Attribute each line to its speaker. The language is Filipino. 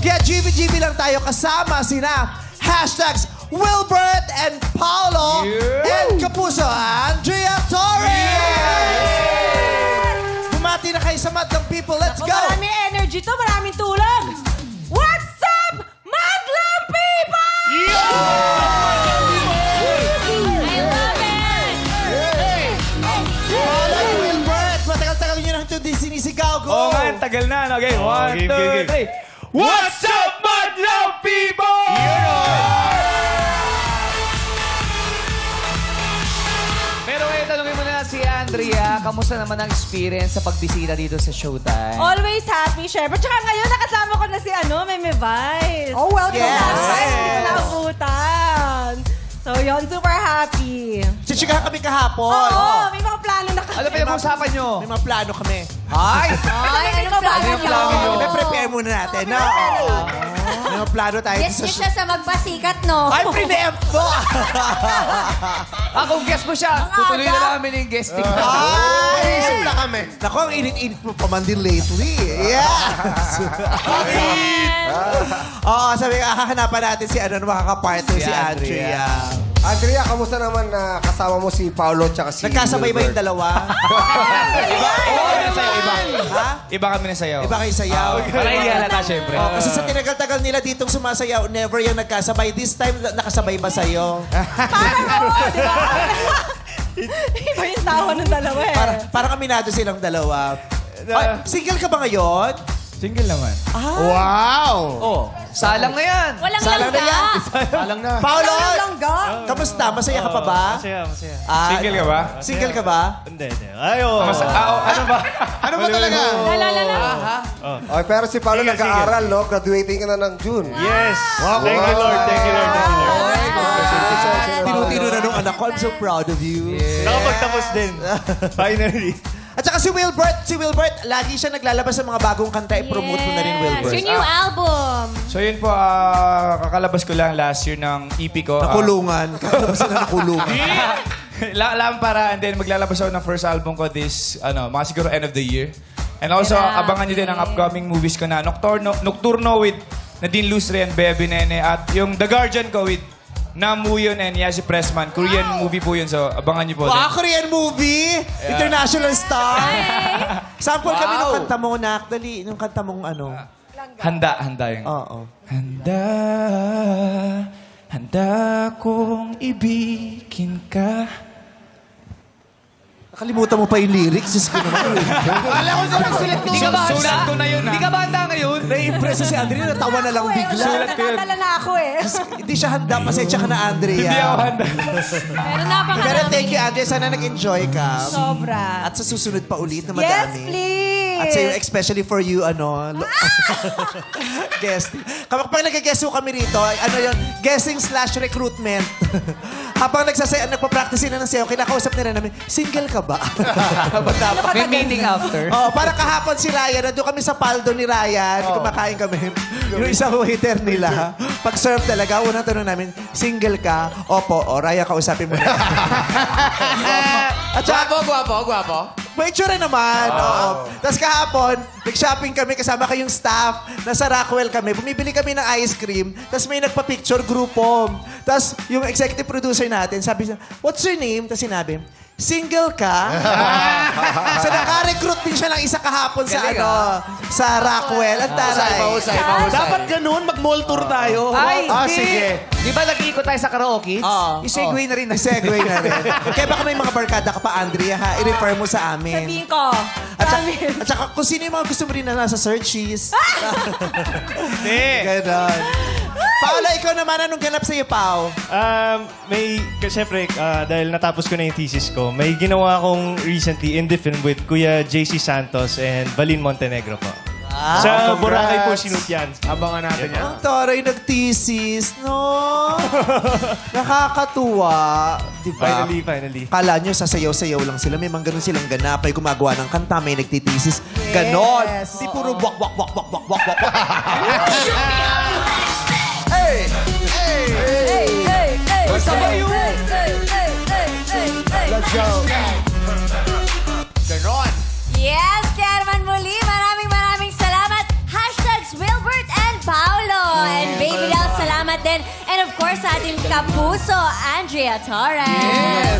Speaker 1: Kaya GB lang tayo kasama sina hashtags Wilbert and Paolo and Kapuso Andrea Torres! Bumati na kayo sa Madlang People. Let's go!
Speaker 2: Maraming energy to, maraming tulog. What's up, Madlang People?
Speaker 3: I love it!
Speaker 1: Paolo and Wilbert, matagal-tagal nyo nang ito sinisigaw ko.
Speaker 4: Oo nga, tagal na. Okay, 1, 2, 3. What's up, Madlang People? Pero ngayon, tanongin mo na si Andrea, kamusta naman ang experience sa pagbisita dito sa Showtime?
Speaker 2: Always happy, syempre. Tsaka ngayon, nakasama ko na si Meme Vice.
Speaker 1: Oh, welcome.
Speaker 2: Yes.
Speaker 1: Yes.
Speaker 2: Hindi ko naabutan. So, yun, super happy.
Speaker 1: Chichikahan kami kahapon.
Speaker 2: Oo, may mga plano na kami.
Speaker 4: Ano pinag-uusapan nyo?
Speaker 1: May mga plano kami.
Speaker 4: Ay!
Speaker 2: Ay, ano plano
Speaker 4: yung plano nyo?
Speaker 1: Prepare muna natin. No? May mga plano tayo.
Speaker 3: Yes,
Speaker 1: sa
Speaker 3: siya sa magpasikat, no?
Speaker 1: Ay, pre-empt mo!
Speaker 4: Kung guest mo siya, tutuloy na namin yung guesting.
Speaker 1: Ay! Isip na kami. Naku, ang init-init mo pa man din lately. Yes! Oo, sabi nga, hahanapan natin si makakapartner si Andrea.
Speaker 5: Andrea, kamusta naman na kasama mo si Paolo at si
Speaker 1: Nagkasabay ba yung
Speaker 5: Wilbert?
Speaker 1: dalawa?
Speaker 4: Iba kami na sayaw.
Speaker 1: Iba kayo sayaw?
Speaker 4: Para hindi halata, syempre.
Speaker 1: Oh, kasi sa tinagal-tagal nila ditong sumasayaw, never yung nagkasabay. This time, nakasabay ba sa'yo?
Speaker 2: Parang oo, di ba? Iba yung tawa ng dalawa eh.
Speaker 1: Parang aminado silang dalawa. Ay, single ka ba ngayon?
Speaker 4: Single naman.
Speaker 5: Wow!
Speaker 4: Oh, salang na yan.
Speaker 3: Walang
Speaker 1: Salang na yan.
Speaker 5: Alang na.
Speaker 1: Paolo!
Speaker 2: Walang langga.
Speaker 1: Kamusta? Masaya ka pa ba?
Speaker 6: Masaya.
Speaker 4: Single ka ba?
Speaker 1: Single ka ba?
Speaker 6: Hindi. Ayo.
Speaker 4: Ano ba?
Speaker 5: Ano ba talaga? Okay, pero si Paolo nag-aaral, no? Graduating ka na ng June.
Speaker 6: Yes. Thank you, Lord. Thank you, Lord.
Speaker 1: Tinutino na nung anak ko. I'm so proud of you.
Speaker 6: Nakapagtapos din. Finally.
Speaker 1: At saka si Wilbert, lagi siya naglalabas ng mga bagong kanta. I-promote mo na rin, Wilbert.
Speaker 3: Your new album.
Speaker 4: So yun po, kakalabas ko lang last year ng EP ko.
Speaker 1: Nakulungan. Kakalabas na nakulungan.
Speaker 4: Lampara, and then maglalabas ako ng first album ko this, mga siguro end of the year. And also, abangan nyo din ang upcoming movies ko na Nocturno with Nadine Lustre and Bebe Nene at yung The Guardian ko with Nam Woo-yeon and Yashi Pressman. Korean movie po yun, so abangan nyo po.
Speaker 1: Wow, Korean movie! Yeah. International star! Sample kami ng kanta mo, Nak. Dali, yung kanta mong
Speaker 4: Handa yun.
Speaker 1: Oo.
Speaker 4: Handa kong ibigin ka.
Speaker 1: Nakalimutan mo pa yung lyrics. Diyos ko naman.
Speaker 4: Alam ko na nagsulat ko. Sulat ko na yun, ha? Hindi ka ba handa ngayon?
Speaker 1: Na-impress si Andrea, natawa na lang bigla.
Speaker 4: Sulat ko yun.
Speaker 2: Nakatala na ako eh.
Speaker 1: Hindi siya handa. Pasensya ka na, Andrea.
Speaker 4: Hindi ako handa.
Speaker 3: Pero napakarami.
Speaker 1: Pero thank you, Andrea. Sana nag-enjoy ka.
Speaker 2: Sobra.
Speaker 1: At sa susunod pa ulit na madami.
Speaker 2: Yes, please.
Speaker 1: At sa'yo, especially for you, guest. Kapag nag-guest kami rito, guessing/recruitment. Habang nagpa-practice na ng sayo, kinakausap nila namin, single ka ba?
Speaker 4: May meeting after.
Speaker 1: Oh, parang kahapon si Ryan, nandun kami sa paldo ni Ryan, kumakain kami. Yung isang waiter nila, pag-serve talaga, unang tanong namin, single ka? Opo, Ryan, kausapin mo na. At
Speaker 4: Gwapo.
Speaker 1: may itsura naman. Oo. Tapos kahapon, nag-shopping kami kasama kayong staff. Nasa Rockwell kami. Bumibili kami ng ice cream. Tapos may nagpa-picture group home. Tapos yung executive producer natin, sabi niya, what's your name? Tapos sinabi, single ka? So naka-recruit din siya ng isa kahapon sa Rockwell. Ang taray.
Speaker 5: Dapat ganun, mag-mall tour tayo.
Speaker 4: Ay,
Speaker 5: sige.
Speaker 4: Di ba nag-iikot tayo sa karaoke?
Speaker 1: Oo.
Speaker 4: I-segue na rin.
Speaker 1: Segue na rin. Kaya baka may mga barkada ka pa, Andrea, ha? I-refer mo sa amin.
Speaker 2: Sabihin ko.
Speaker 1: At saka kung sino yung mga gusto mo rin na nasa searches. Ganon. Paolo, ikaw naman, anong ganap sa'yo, Pao?
Speaker 6: Siyempre, dahil natapos ko na yung thesis ko, may ginawa akong recently in the film with Kuya JC Santos and Valin Montenegro po. Sa Boracay po sinut yan. Abangan natin yan.
Speaker 1: Ang taray nag-thesis, no? Nakakatuwa. Diba?
Speaker 6: Finally.
Speaker 1: Kala nyo, sasayaw-sayaw lang sila. May mga ganun silang ganap. May gumagawa ng kanta, may nagtitesis. Ganon. Hindi puro wak. Hey!
Speaker 5: Let's go.
Speaker 1: Ganon.
Speaker 3: Yes, kaya naman muli, maraming salamat. Hashtags Wilbert and Paolo. din. And of course, sa ating kapuso, Andrea Torres.